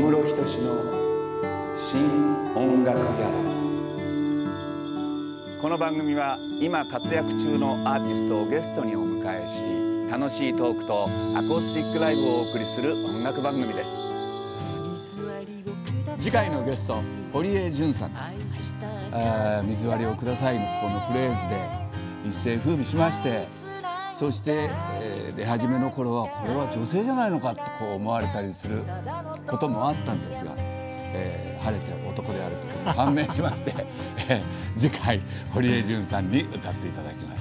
室仁の新音楽ギャラリー。この番組は今活躍中のアーティストをゲストにお迎えし、楽しいトークとアコースティックライブをお送りする音楽番組です。次回のゲスト、堀江潤さんです。水割りをくださいのこのフレーズで一世風靡しまして、そして、出始めの頃はこれは女性じゃないのかとこう思われたりすることもあったんですが、晴れて男であることが判明しまして次回堀江潤さんに歌っていただきます。